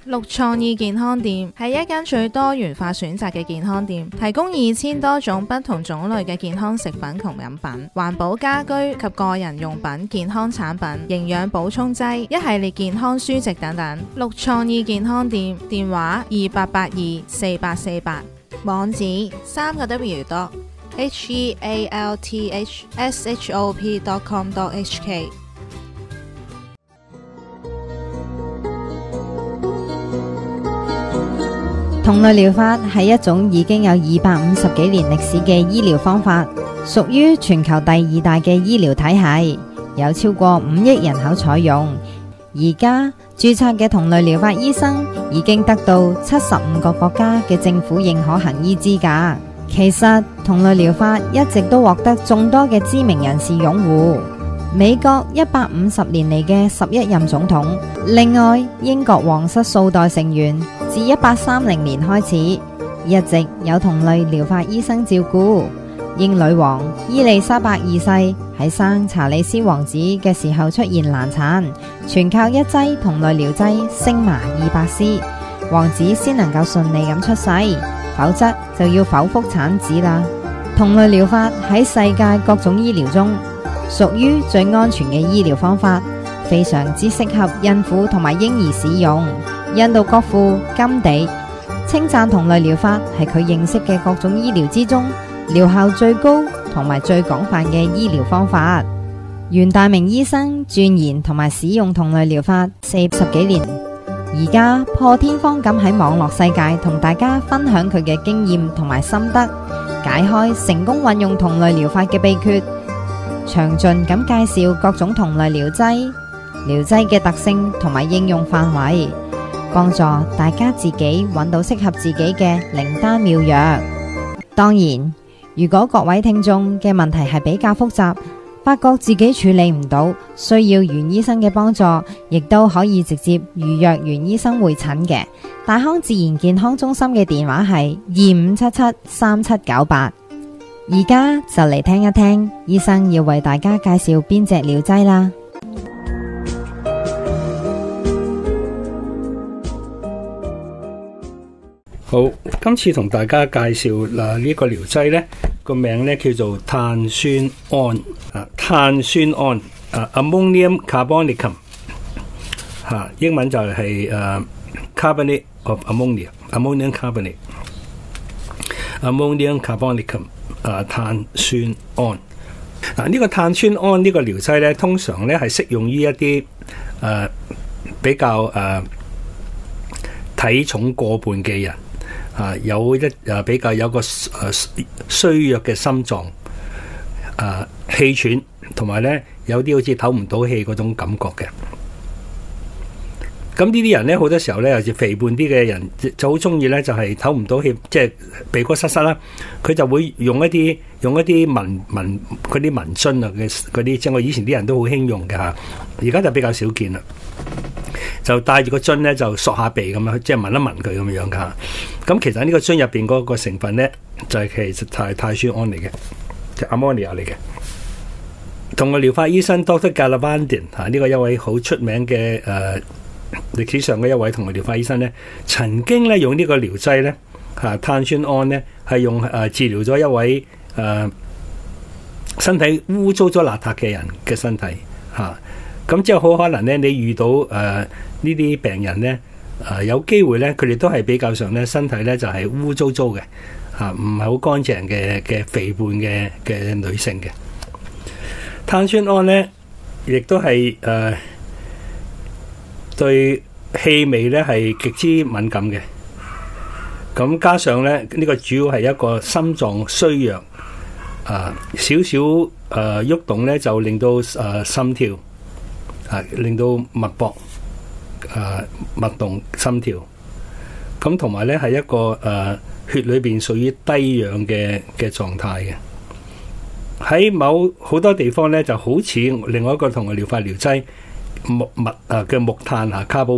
綠創意健康店係一間最多元化選擇嘅健康店，提供2000多種不同種類嘅健康食品同飲品、環保家居及個人用品、健康產品、營養補充劑、一系列健康書籍等等。綠創意健康店電話28824848，網址3個W.healthshop.com.hk。 同類療法係一種已經有250幾年歷史嘅醫療方法，屬於全球第2大嘅醫療體系，有超過5億人口採用。而家註冊嘅同類療法醫生已經得到75個國家嘅政府認可行醫資格。其實同類療法一直都獲得眾多嘅知名人士擁護。美國150年嚟嘅11任總統，另外英國皇室數代成員自1830年開始，一直有同類療法醫生照顧。英女王伊麗莎白二世喺生查理斯王子嘅時候出現難產，全靠一劑同類療劑星麻200絲，王子先能夠順利咁出世，否則就要剖腹產子啦。同類療法喺世界各種醫療中屬於最安全嘅醫療方法，非常之適合孕婦同埋嬰兒使用。印度國父甘地稱讚同類療法係佢認識嘅各種醫療之中療效最高同埋最廣泛嘅醫療方法。袁大明醫生鑽研同埋使用同類療法40幾年，而家破天荒咁喺網絡世界同大家分享佢嘅經驗同埋心得，解開成功運用同類療法嘅秘訣，詳盡咁介紹各種同類療劑嘅特性同埋應用範圍，幫助大家自己揾到適合自己嘅靈丹妙藥。當然，如果各位聽眾嘅問題係比較複雜，發覺自己處理唔到，需要袁醫生嘅幫助，亦都可以直接預約袁醫生會診嘅。大康自然健康中心嘅電話係25773798。而家就嚟聽一聽醫生要為大家介紹邊隻療劑啦。 好，今次同大家介紹呢個療劑呢個名呢叫做碳酸胺碳酸胺ammonium carbonicum 英文就係carbonate of ammonium carbonicum碳酸胺。呢個碳酸胺呢個療劑呢，通常呢係適用於一啲比較體重過半嘅人。比較有個衰弱嘅心臟，氣喘，同埋咧有啲好似唞唔到氣嗰種感覺嘅。咁呢啲人咧好多時候咧，尤其肥胖啲嘅人就好中意咧，就係唞唔到氣，即係鼻哥塞塞啦。佢就會用一啲嗰啲蚊樽啊嘅嗰啲，即係我以前啲人都好興用嘅嚇，而家就比較少見啦。就帶住個樽咧，就索下鼻咁樣，即係聞一聞佢咁樣噶。咁其實呢個樽入邊嗰個成分咧，就係其實係碳酸胺嚟嘅，即係 ammonia 嚟嘅。同個療法醫生 Dr. Galavandin 呢個一位好出名嘅歷史上嘅一位同個療法醫生咧，曾經咧用呢個療劑咧碳酸胺咧係用治療咗一位身體污糟咗邋遢嘅人嘅身體嚇。咁即係好可能咧，你遇到呢啲病人咧，有機會咧，佢哋都係比較上咧身體咧就係污糟糟嘅唔係好乾淨嘅肥胖嘅女性嘅。碳酸胺咧，亦都係對氣味咧係極之敏感嘅。咁加上咧呢個主要係一個心臟衰弱，少少喐動咧就令到心跳。令到脈搏脈動心跳，咁同埋咧係一個血裏邊屬於低氧嘅狀態嘅。喺好多地方咧就好似另外一個同個療法療劑嘅木炭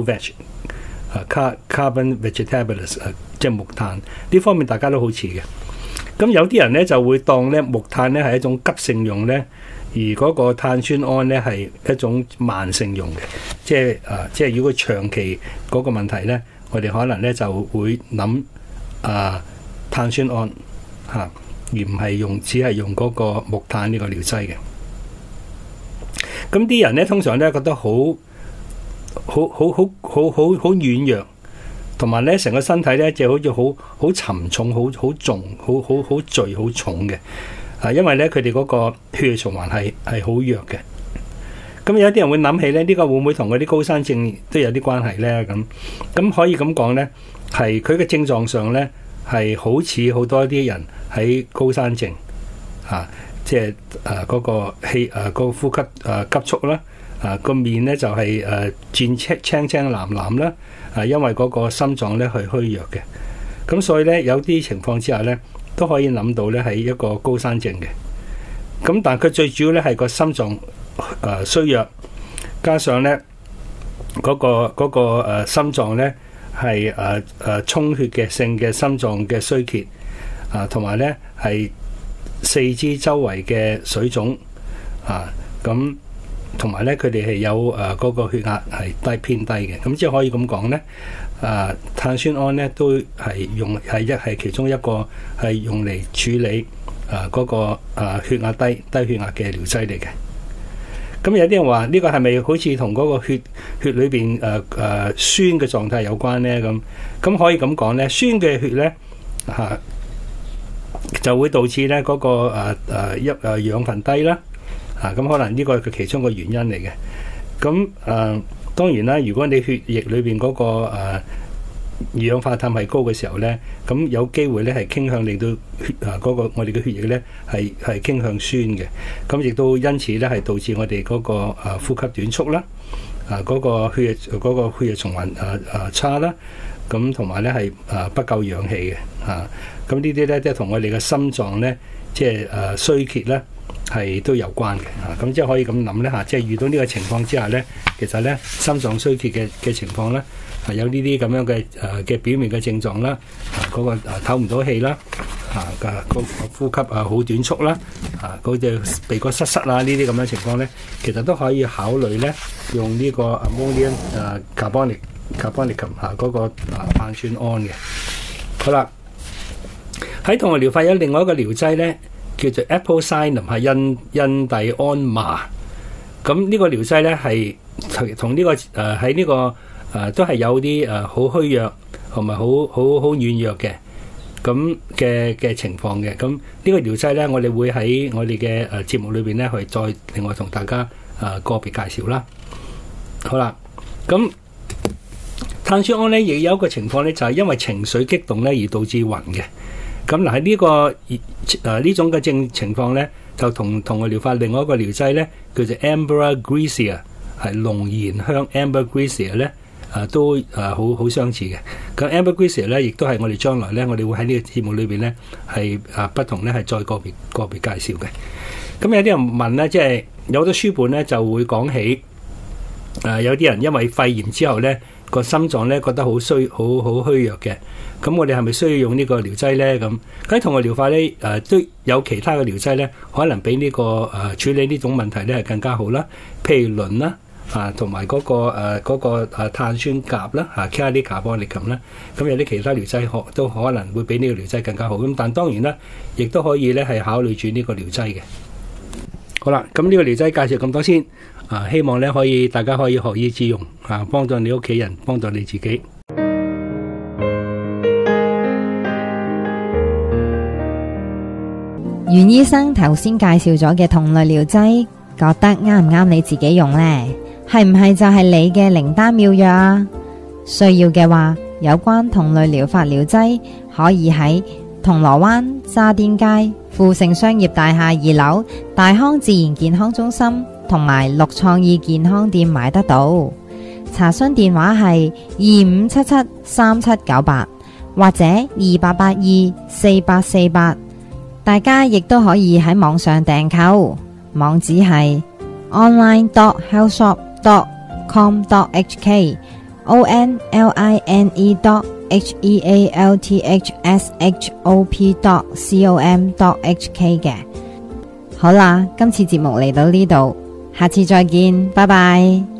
carbon vegetables 即係木炭呢方面大家都好似嘅。咁有啲人咧就會當咧木炭咧係一種急性用咧。而嗰個碳酸胺咧係一種慢性用嘅，即係如果長期嗰個問題咧， 我哋可能咧就會諗碳酸胺而唔係只係用嗰個木炭呢個療劑嘅。咁啲人咧通常咧覺得好軟弱，同埋咧成個身體咧就好似好沉重、好重、好聚、好重嘅。因為咧佢哋嗰個血液循環係好弱嘅。咁有啲人會諗起咧，呢個會唔會同嗰啲高山症都有啲關係咧？咁可以咁講咧，係佢嘅症狀上咧係好似好多啲人喺高山症即係嗰個嗰個呼吸急促啦，個面咧就係轉青青藍藍啦，因為嗰個心臟咧係虛弱嘅。咁所以咧有啲情況之下咧都可以諗到咧係一個高山症嘅。咁但係佢最主要咧係個心臟衰弱，加上咧嗰個心臟咧係充血嘅性嘅心臟嘅衰竭同埋咧係四肢周圍嘅水腫咁同埋咧佢哋係有嗰個血壓係偏低嘅。咁即係可以咁講咧，碳酸胺咧都係其中一個係用嚟處理嗰個血壓低血壓嘅療劑嚟嘅。咁有啲人話呢個係咪好似同嗰個血裏邊酸嘅狀態有關咧？咁可以咁講咧，酸嘅血咧就會導致咧嗰個養分低啦。咁可能呢個係佢其中個原因嚟嘅。咁當然啦，如果你血液裏邊嗰個二氧化碳係高嘅時候咧，咁有機會咧係傾向令到嗰個我哋嘅血液咧係傾向酸嘅。咁亦都因此咧係導致我哋嗰個呼吸短促啦，嗰個血液循環差啦。咁同埋咧係不夠氧氣嘅。咁呢啲咧即係同我哋嘅心臟咧即係衰竭咧係都有關嘅。咁即係可以咁諗咧即係遇到呢個情況之下咧，其實咧心臟衰竭嘅情況咧係有呢啲咁樣嘅表面嘅症狀啦，嗰個唞唔到氣啦，個呼吸好短促啦，嗰隻鼻哥塞呢啲咁樣情況咧，其實都可以考慮咧用呢個 ammonium carbonicum 嗰個碳酸胺嘅。好啦，喺同學療法有另外一個療劑咧，叫做 Epocynum 係印第安麻。咁呢個療劑咧係同呢個喺呢個都係有啲好虛弱同埋好軟弱嘅咁嘅情況嘅。咁呢個療劑咧，我哋會喺我哋嘅節目裏邊咧，去再另外同大家個別介紹啦。好啦，咁碳酸胺咧亦有一個情況咧，就係因為情緒激動咧而導致暈嘅。咁嗱喺呢個呢種嘅情況咧，就同我療法另外一個療劑咧，叫做 Amber Grisea 係龍涎香 Amber Grisea 咧都好相似嘅。咁 Amber Grisea 咧，亦都係我哋將來咧，我哋會喺呢個節目裏邊咧係不同咧係再個別介紹嘅。咁有啲人問咧，即係有好多書本咧就會講起有啲人因為肺炎之後咧個心臟咧覺得好虛弱嘅。咁我哋係咪需要用呢個療劑咧？咁喺同學療法咧都有其他嘅療劑咧，可能比呢個處理呢種問題咧係更加好啦。譬如磷啦同埋嗰個碳酸鉀啦calcium carbonicum啦。咁有啲其他療劑都可能會比呢個療劑更加好。咁但當然啦，亦都可以咧係考慮住呢個療劑嘅。好啦，咁呢個療劑介紹咁多先。希望咧大家可以學以致用幫助你屋企人，幫助你自己。 袁醫生頭先介紹咗嘅同類療劑，覺得啱唔啱你自己用呢？係唔係就係你嘅靈丹妙藥啊？需要嘅話，有關同類療法療劑可以喺銅鑼灣渣甸街富盛商業大廈2樓大康自然健康中心同埋綠創意健康店買得到。查詢電話係25773798或者28824848。大家亦都可以喺網上訂購，網址係 online.healthshop.com.hk online.healthshop.com.hk 嘅。好啦，今次節目嚟到呢度，下次再見，拜拜。